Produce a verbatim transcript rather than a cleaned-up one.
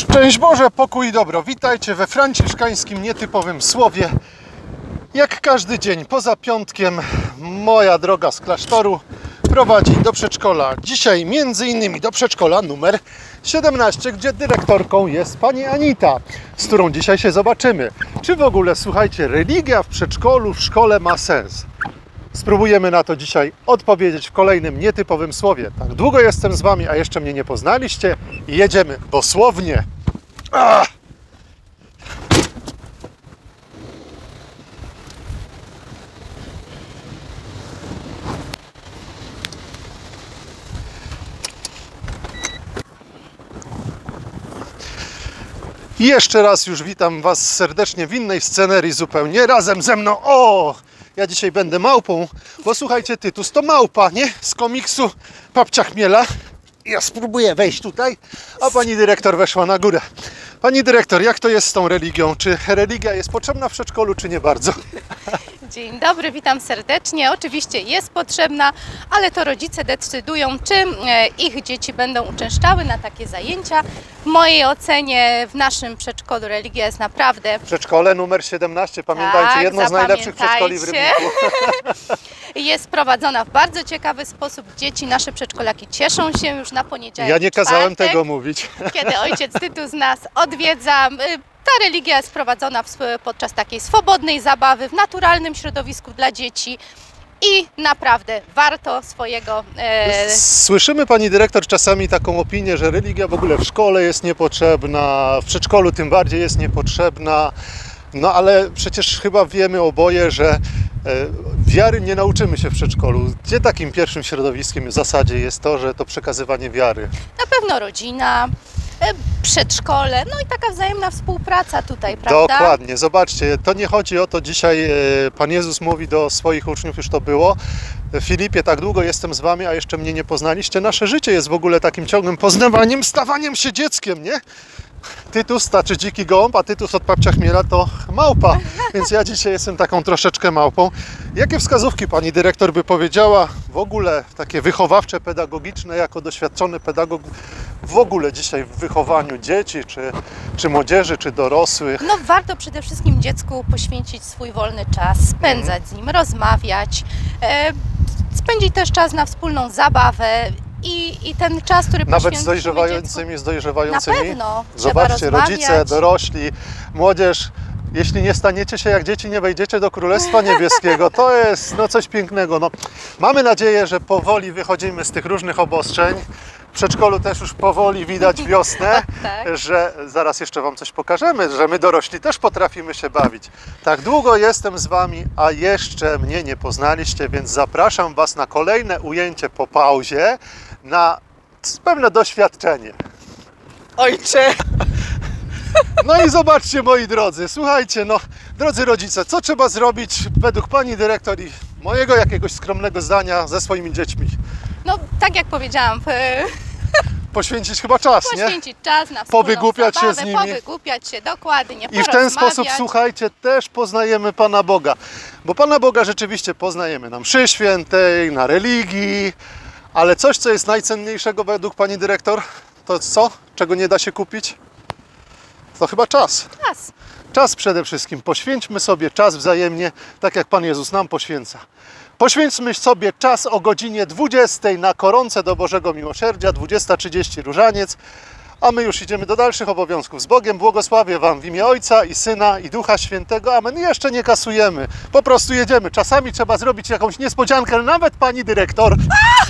Szczęść Boże, pokój i dobro. Witajcie we franciszkańskim nietypowym słowie. Jak każdy dzień poza piątkiem moja droga z klasztoru prowadzi do przedszkola. Dzisiaj między innymi do przedszkola numer siedemnaście, gdzie dyrektorką jest pani Anita, z którą dzisiaj się zobaczymy. Czy w ogóle, słuchajcie, religia w przedszkolu, w szkole ma sens? Spróbujemy na to dzisiaj odpowiedzieć w kolejnym nietypowym słowie. Tak długo jestem z wami, a jeszcze mnie nie poznaliście i jedziemy dosłownie. Ah! I jeszcze raz już witam was serdecznie w innej scenerii zupełnie. Razem ze mną, o! Ja dzisiaj będę małpą, bo słuchajcie, Tytus to małpa, nie? Z komiksu Babcia Chmiela. Ja spróbuję wejść tutaj, a pani dyrektor weszła na górę. Pani dyrektor, jak to jest z tą religią? Czy religia jest potrzebna w przedszkolu, czy nie bardzo? Dzień dobry, witam serdecznie. Oczywiście jest potrzebna, ale to rodzice decydują, czy ich dzieci będą uczęszczały na takie zajęcia. W mojej ocenie w naszym przedszkolu religia jest naprawdę... Przedszkole numer siedemnaście, pamiętajcie, tak, jedno z najlepszych przedszkoli w Rybniku. Jest prowadzona w bardzo ciekawy sposób. Dzieci, nasze przedszkolaki cieszą się już na poniedziałek. Ja nie kazałem czwartek, tego mówić. kiedy ojciec Tytus nas odwiedza. Ta religia jest prowadzona podczas takiej swobodnej zabawy, w naturalnym środowisku dla dzieci i naprawdę warto swojego... E... Słyszymy, pani dyrektor, czasami taką opinię, że religia w ogóle w szkole jest niepotrzebna, w przedszkolu tym bardziej jest niepotrzebna. No ale przecież chyba wiemy oboje, że e, wiary nie nauczymy się w przedszkolu. Gdzie takim pierwszym środowiskiem w zasadzie jest to, że to przekazywanie wiary? Na pewno rodzina, e, przedszkole, no i taka wzajemna współpraca tutaj, prawda? Dokładnie, zobaczcie, to nie chodzi o to, dzisiaj e, Pan Jezus mówi do swoich uczniów, już to było: Filipie, tak długo jestem z wami, a jeszcze mnie nie poznaliście. Nasze życie jest w ogóle takim ciągłym poznawaniem, stawaniem się dzieckiem, nie? Tytus, znaczy dziki gołąb, a Tytus od Babcia Chmiela to małpa, więc ja dzisiaj jestem taką troszeczkę małpą. Jakie wskazówki pani dyrektor by powiedziała w ogóle takie wychowawcze, pedagogiczne, jako doświadczony pedagog, w ogóle dzisiaj w wychowaniu dzieci, czy, czy młodzieży, czy dorosłych? No warto przede wszystkim dziecku poświęcić swój wolny czas, spędzać z nim, rozmawiać, e, spędzić też czas na wspólną zabawę. I, I ten czas, który nawet z dojrzewającymi, dziecku, z dojrzewającymi. Na pewno. Zobaczcie, rodzice, dorośli, młodzież, jeśli nie staniecie się jak dzieci, nie wejdziecie do Królestwa Niebieskiego. To jest no, coś pięknego. No, mamy nadzieję, że powoli wychodzimy z tych różnych obostrzeń. W przedszkolu też już powoli widać wiosnę, tak. Że zaraz jeszcze wam coś pokażemy, że my dorośli też potrafimy się bawić. Tak długo jestem z wami, a jeszcze mnie nie poznaliście, więc zapraszam was na kolejne ujęcie po pauzie, na pewne doświadczenie. Ojcze! No i zobaczcie, moi drodzy, słuchajcie, no, drodzy rodzice, co trzeba zrobić według pani dyrektor i mojego jakiegoś skromnego zdania ze swoimi dziećmi? No, tak jak powiedziałam, poświęcić chyba czas, poświęcić nie? Poświęcić czas na wspólną powygłupiać zabawę, się z nimi. Powygłupiać się, dokładnie, I w ten sposób, słuchajcie, też poznajemy Pana Boga. Bo Pana Boga rzeczywiście poznajemy na mszy świętej, na religii, ale coś, co jest najcenniejszego według Pani dyrektor, to co? Czego nie da się kupić? To chyba czas. Czas. Czas przede wszystkim. Poświęćmy sobie czas wzajemnie, tak jak Pan Jezus nam poświęca. Poświęćmy sobie czas o godzinie dwudziestej na koronce do Bożego Miłosierdzia, dwudziesta trzydzieści różaniec, a my już idziemy do dalszych obowiązków. Z Bogiem błogosławię wam w imię Ojca i Syna i Ducha Świętego. Amen. I jeszcze nie kasujemy, po prostu jedziemy. Czasami trzeba zrobić jakąś niespodziankę, nawet pani dyrektor